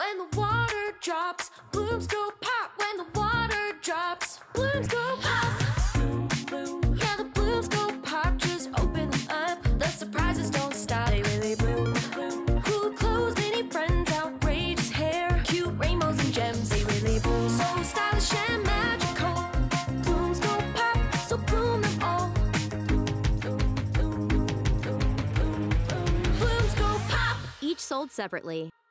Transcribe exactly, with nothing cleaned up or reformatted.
when the water drops. Blooms go pop when the water drops. Blooms go pop. Bloom, bloom. Yeah, the blooms go pop. Just open them up. The surprises don't stop. They really bloom, bloom. Cool clothes, many friends, outrageous hair, cute rainbows and gems. They really bloom. So stylish and magical. Blooms go pop, so bloom them all. Bloom, bloom, bloom, bloom, bloom. Blooms go pop. Each sold separately.